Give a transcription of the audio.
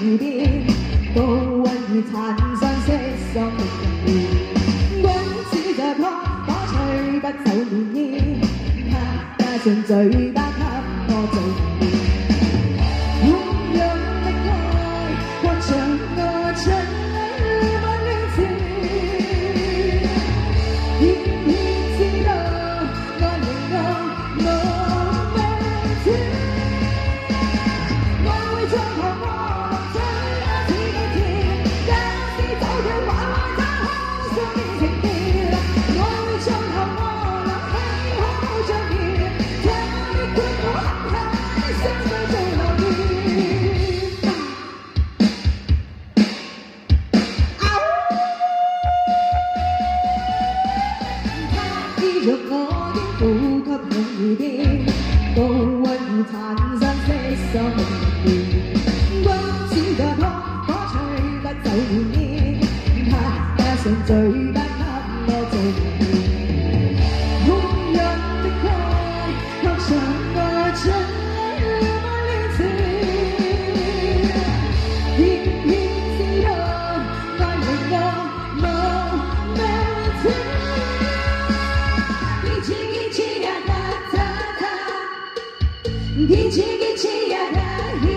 一遍，都问你残山色上的人。君子着拖，火吹不走暖意，他盡嘴巴給我做面。同樣的愛，擴張我真萬年前，偏偏知道愛令我冇名字。愛會像河波，追得似個甜，假使走跳玩玩找好上面情調。愛會像河波，流氣可冇着熱，這你灌我狠狠相對做留念。他依着我的呼吸容易變，高溫如殘山色上明月。君子的拖，火吹不走暖意，他上嘴巴給我做面。同樣的愛，擴張我真萬年前，偏偏知道愛令我冇名字。Gichi gichi ya da da da, gichi gichi ya da.